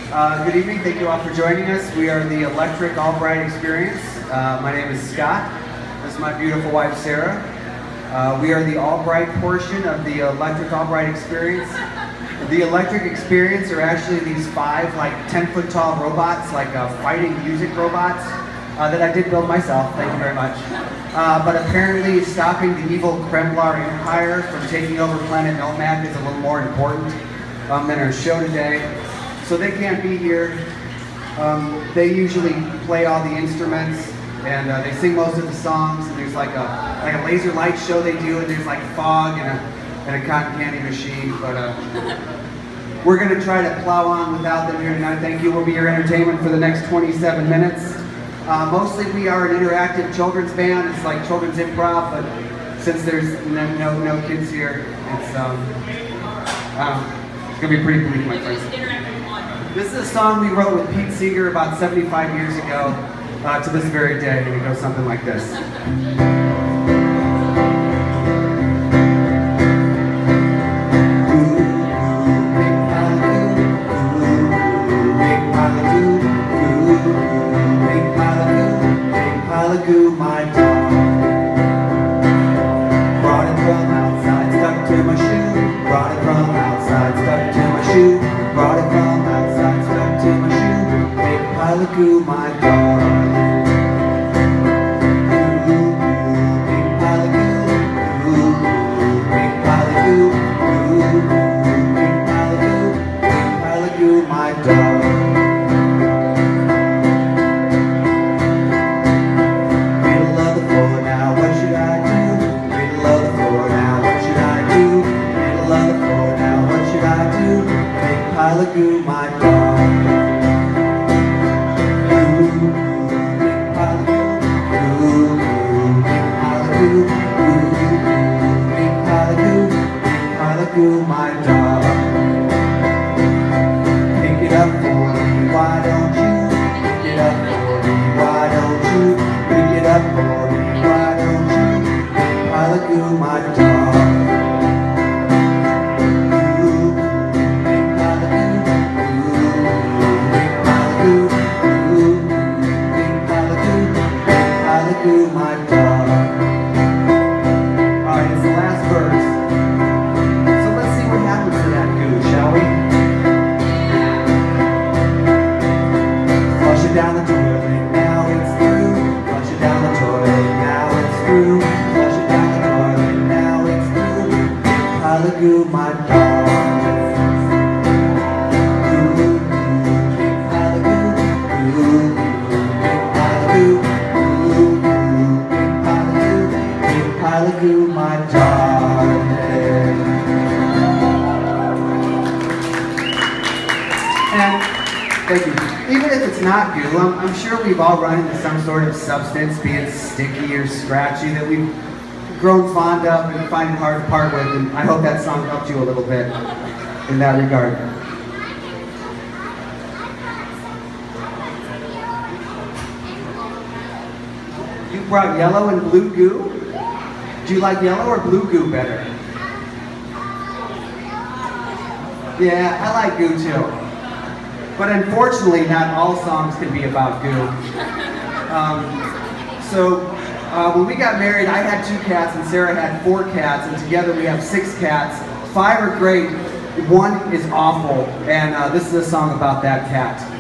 Good evening, thank you all for joining us. We are the Electric Albright Experience. My name is Scott. This is my beautiful wife, Sarah. We are the Albright portion of the Electric Albright Experience. The Electric Experience are actually these 5 like 10-foot tall robots, like fighting music robots, that I did build myself, thank you very much. But apparently stopping the evil Kremlar Empire from taking over planet Nomad is a little more important than our show today. So they can't be here. They usually play all the instruments and they sing most of the songs. And there's like a laser light show they do, and there's like fog and a cotton candy machine. But we're going to try to plow on without them here tonight. Thank you. We'll be your entertainment for the next 27 minutes. Mostly we are an interactive children's band. It's like children's improv, but since there's no kids here, it's going to be pretty bleak, my friends. This is a song we wrote with Pete Seeger about 75 years ago to this very day, and it goes something like this. My dog brought it from outside, stuck to my shoe. Brought it from outside, stuck to my shoe. Brought it from outside, stuck to my shoe. Big pile of goo, my dog. Big pile of goo, big pile of goo, big pile of goo, big pile of goo, my dog. Pile of goo, my dog. Big pile of goo, big pile of goo, big pile of goo, big pile of goo, my dog. Pick it up for me, why don't you? Pick it up for me, why don't you? Pick it up for me, why don't you? Big pile of goo, my dog. My dog. Alright, it's the last verse. So let's see what happens to that goo, shall we? Flush it down the toilet, now it's through. Flush it down the toilet, now it's through. Flush it down the toilet, now it's through. Pile of goo, my dog. Goo, my darling. And thank you. Even if it's not goo, I'm sure we've all run into some sort of substance, be it sticky or scratchy, that we've grown fond of and find it hard to part with. And I hope that song helped you a little bit in that regard. You brought yellow and blue goo? Do you like yellow or blue goo better? Yeah, I like goo too. But unfortunately, not all songs can be about goo. When we got married, I had 2 cats and Sarah had 4 cats, and together we have 6 cats. 5 are great, 1 is awful, and this is a song about that cat.